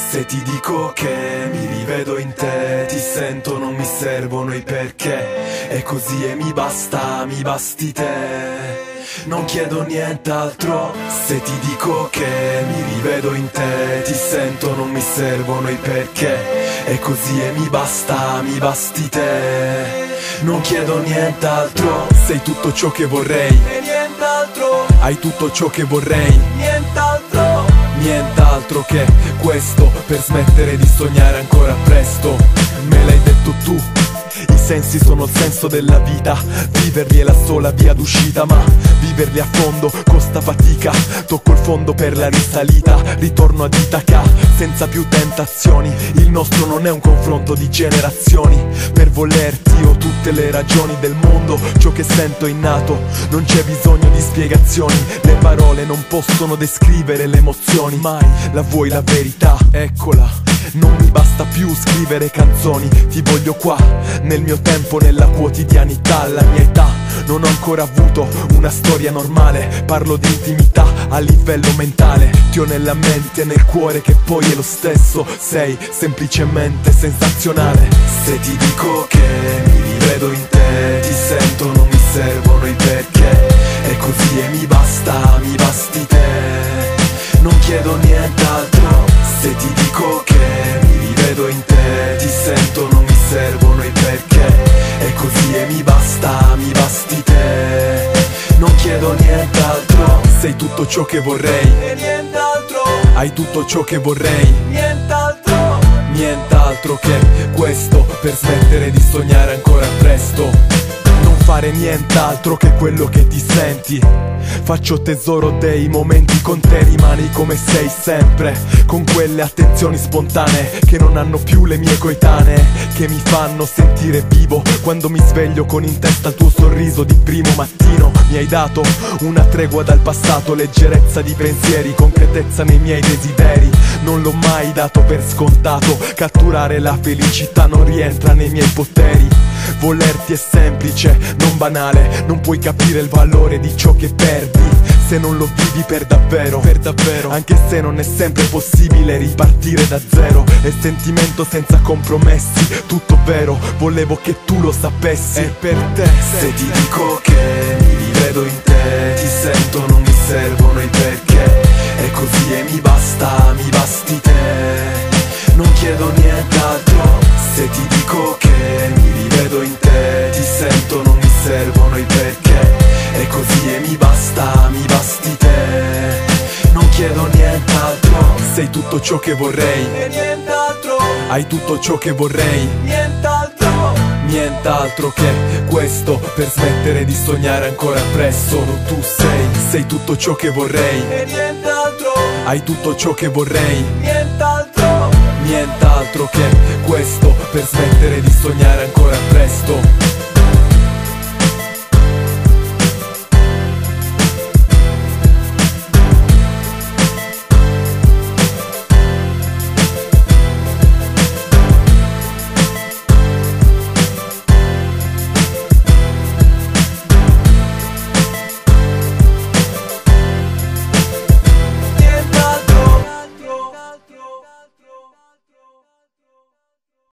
Se ti dico che mi rivedo in te, ti sento, non mi servono i perché. È così e mi basta, mi basti te. Non chiedo nient'altro. Se ti dico che mi rivedo in te, ti sento, non mi servono i perché. È così e mi basta, mi basti te. Non chiedo nient'altro. Sei tutto ciò che vorrei e nient'altro. Hai tutto ciò che vorrei, nient'altro. Nient'altro che questo, per smettere di sognare ancora presto. Me l'hai detto tu, i sensi sono il senso della vita. Viverli è la sola via d'uscita, ma viverli a fondo costa fatica. Tocco il fondo per la risalita, ritorno ad Itaca senza più tentazioni. Il nostro non è un confronto di generazioni. Per volerti ho tutte le ragioni del mondo. Ciò che sento è innato, non c'è bisogno di spiegazioni. Le parole non possono descrivere le emozioni. Mai la vuoi la verità? Eccola. Non mi basta più scrivere canzoni. Ti voglio qua, nel mio tempo, nella quotidianità. Alla mia età non ho ancora avuto una storia normale. Parlo di intimità a livello mentale. Ti ho nella mente e nel cuore che poi è lo stesso. Sei semplicemente sensazionale. Se ti dico che mi rivedo in te, ti sento, non mi servono i perché. È così e mi basta, mi basti te. Non chiedo nient'altro. Se ti dico che mi rivedo in te, ti sento, non mi servono i perché. È così e mi basta, mi basti te. Non chiedo nient'altro. Sei tutto ciò che vorrei e nient'altro. Hai tutto ciò che vorrei, nient'altro. Nient'altro che questo, per smettere di sognare ancora presto. Non fare nient'altro che quello che ti senti. Faccio tesoro dei momenti con te, rimani come sei sempre. Con quelle attenzioni spontanee che non hanno più le mie coetanee, che mi fanno sentire vivo quando mi sveglio con in testa il tuo sorriso di primo mattino. Mi hai dato una tregua dal passato, leggerezza di pensieri, concretezza nei miei desideri. Non l'ho mai dato per scontato, catturare la felicità non rientra nei miei poteri. Volerti è semplice, non banale, non puoi capire il valore di ciò che perdi se non lo vivi per davvero, anche se non è sempre possibile ripartire da zero. È sentimento senza compromessi, tutto vero, volevo che tu lo sapessi. E per te, se ti dico che mi rivedo in te, ti sento, non mi servono i perché. È così e mi basta, mi basti te. Non chiedo nient'altro. Se ti dico che mi rivedo in te, ti sento, non mi servono i perché. È così e mi basta, mi basti te. Non chiedo nient'altro. Sei tutto ciò che vorrei e nient'altro. Hai tutto ciò che vorrei, nient'altro. Nient'altro che questo, per smettere di sognare ancora presto. Solo tu sei tutto ciò che vorrei e nient'altro. Hai tutto ciò che vorrei, nient'altro. Nient'altro che questo, per smettere di sognare ancora presto.